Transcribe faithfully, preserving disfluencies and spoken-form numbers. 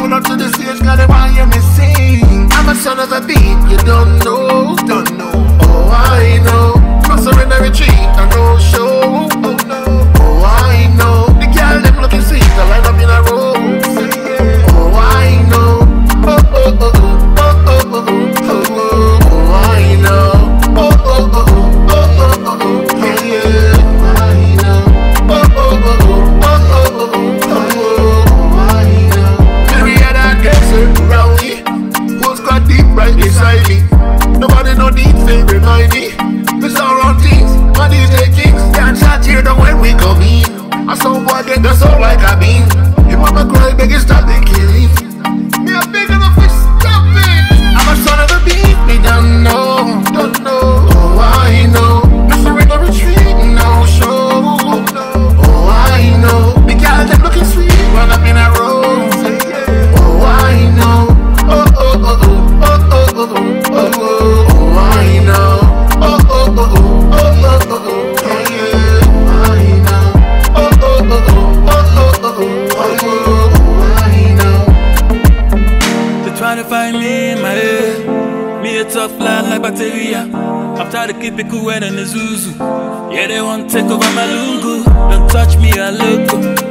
pull up to the stage, gotta want you me sing. I'm a son of a beat, you don't know, don't know. Oh, I know. Muscle in the retreat, I know show. Oh no. Oh, I know. The girl them looking sweet, I line up in a row. Oh, I know. Oh, oh, oh, oh, oh, oh, oh, oh, oh, I know. Oh, oh, oh, oh, oh, oh, oh, yeah, yeah. I know. Oh, oh, oh, oh, oh, oh, oh, oh, I know. We had a dancer around me, who's got deep right beside me. Nobody know deep thing remind me. We surround things, my D J kings. Can't chat here the when we come in. I saw boy get the soul like a bean. Your mama cry, beg you stop the killing. Me a big enough to stop it. I'm a son of a beat, me don't know, don't know. Oh, I know. Mister in the retreat, no show. Oh, no. Oh, I know. The girl them looking sweet, run up in a row. Oh, I know. Oh, oh, oh, oh, oh, oh, oh, oh, oh, oh, I know. Oh, oh, oh, oh, oh, oh, oh, yeah, yeah, I know. Oh, oh, oh, oh, oh, oh, oh, oh, I know. They trying to find me in my head. Me a tough line like bacteria. I'm trying to keep it cool and in the zuzu. Yeah, they want to take over my lungu. Don't touch me, I look good.